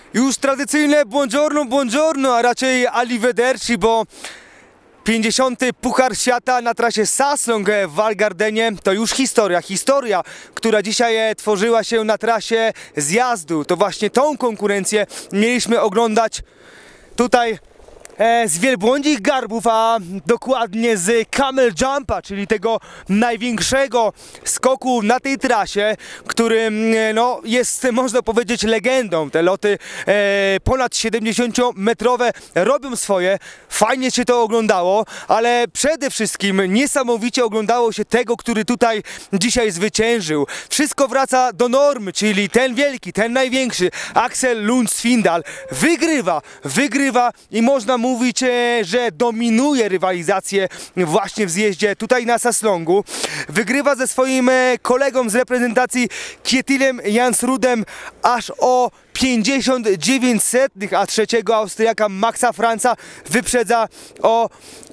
Już tradycyjne buongiorno, buongiorno, a raczej arrivederci, bo 50. Puchar Świata na trasie Saslong w Val Gardenie to już historia, która dzisiaj tworzyła się na trasie zjazdu. To właśnie tą konkurencję mieliśmy oglądać tutaj z wielbłądzich garbów, a dokładnie z Camel Jumpa, czyli tego największego skoku na tej trasie, który no, jest, można powiedzieć, legendą. Te loty ponad 70-metrowe robią swoje, fajnie się to oglądało, ale przede wszystkim niesamowicie oglądało się tego, który tutaj dzisiaj zwyciężył. Wszystko wraca do normy, czyli ten wielki, ten największy, Axel Lund Svindal wygrywa i można mówić, że dominuje rywalizację właśnie w zjeździe tutaj na Saslongu. Wygrywa ze swoim kolegą z reprezentacji Kjetilem Jansrudem aż o 59%, a trzeciego Austriaka Maxa Franza wyprzedza o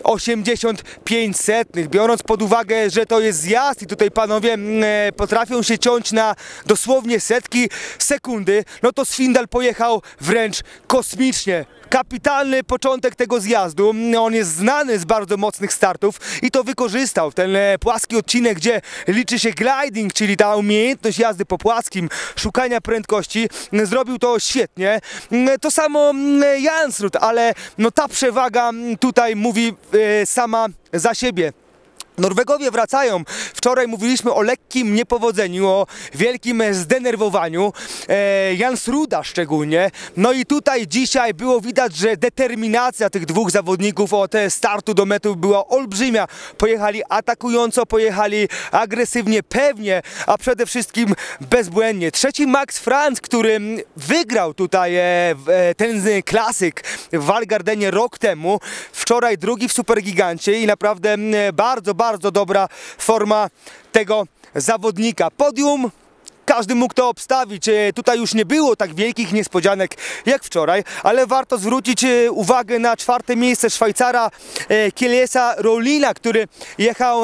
85%. Biorąc pod uwagę, że to jest zjazd i tutaj panowie potrafią się ciąć na dosłownie setki sekundy, no to Svindal pojechał wręcz kosmicznie. Kapitalny początek tego zjazdu, on jest znany z bardzo mocnych startów i to wykorzystał. Ten płaski odcinek, gdzie liczy się gliding, czyli ta umiejętność jazdy po płaskim, szukania prędkości, zrobił to świetnie. To samo Jansrud, ale no ta przewaga tutaj mówi sama za siebie. Norwegowie wracają. Wczoraj mówiliśmy o lekkim niepowodzeniu, o wielkim zdenerwowaniu Jansruda szczególnie. No i tutaj dzisiaj było widać, że determinacja tych dwóch zawodników od startu do mety była olbrzymia. Pojechali atakująco, pojechali agresywnie, pewnie, a przede wszystkim bezbłędnie. Trzeci Max Franz, który wygrał tutaj ten klasyk w Val Gardenie rok temu. Wczoraj drugi w Supergigancie i naprawdę bardzo dobra forma tego zawodnika. Podium każdy mógł to obstawić. Tutaj już nie było tak wielkich niespodzianek jak wczoraj, ale warto zwrócić uwagę na czwarte miejsce Szwajcara Kielesa Rollina, który jechał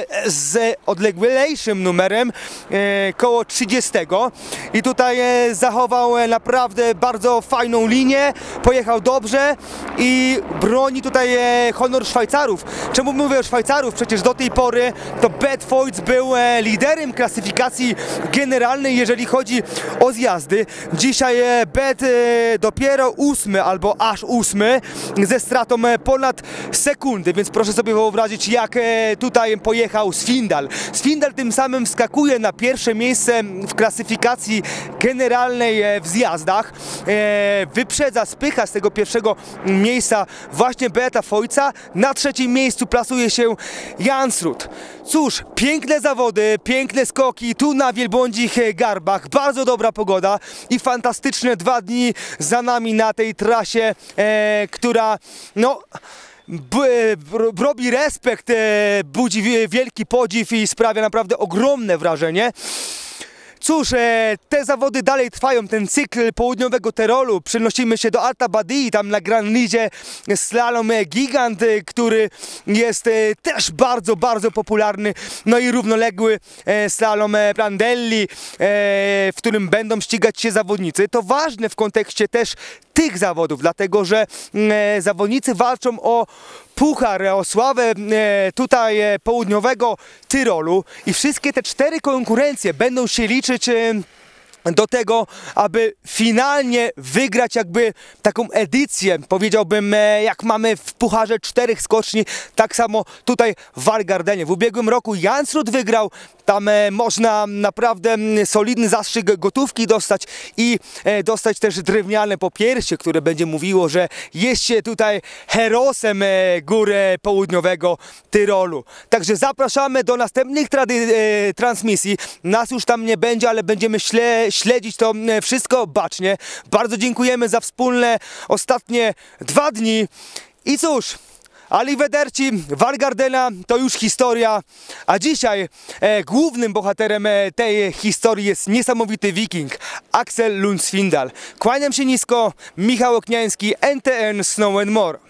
z odleglejszym numerem, koło 30 i tutaj zachował naprawdę bardzo fajną linię, pojechał dobrze i broni tutaj honor Szwajcarów. Czemu mówię o Szwajcarów? Przecież do tej pory to Bert Voigt był liderem klasyfikacji generalnej, jeżeli chodzi o zjazdy. Dzisiaj Bert dopiero 8 albo aż 8 ze stratą ponad sekundy, więc proszę sobie wyobrazić, jak tutaj pojechał Svindal. Svindal tym samym wskakuje na pierwsze miejsce w klasyfikacji generalnej w zjazdach. Wyprzedza, spycha z tego pierwszego miejsca właśnie Berta Voigta. Na trzecim miejscu plasuje się Jansrud. Cóż, piękne zawody, piękne skoki tu na wielbłądzich garbach, bardzo dobra pogoda i fantastyczne 2 dni za nami na tej trasie, która no robi respekt, budzi wielki podziw i sprawia naprawdę ogromne wrażenie. Cóż, te zawody dalej trwają, ten cykl południowego Tyrolu. Przenosimy się do Alta Badii, tam na Grand Lidzie slalom gigant, który jest też bardzo popularny. No i równoległy slalom Prandelli, w którym będą ścigać się zawodnicy. To ważne w kontekście też tych zawodów, dlatego że zawodnicy walczą o puchar, o sławę tutaj południowego Tyrolu i wszystkie te 4 konkurencje będą się liczyć do tego, aby finalnie wygrać jakby taką edycję, powiedziałbym, jak mamy w pucharze 4 skoczni, tak samo tutaj w Val Gardenie. W ubiegłym roku Jansrud wygrał, tam można naprawdę solidny zastrzyk gotówki dostać i dostać też drewniane popiersie, które będzie mówiło, że jest się tutaj herosem gór południowego Tyrolu. Także zapraszamy do następnych transmisji. Nas już tam nie będzie, ale będziemy śledzić to wszystko bacznie. Bardzo dziękujemy za wspólne ostatnie 2 dni i cóż, arrivederci, Val Gardena to już historia, a dzisiaj głównym bohaterem tej historii jest niesamowity wiking, Axel Lund Svindal. Kłaniam się nisko, Michał Okniański, NTN Snow and More.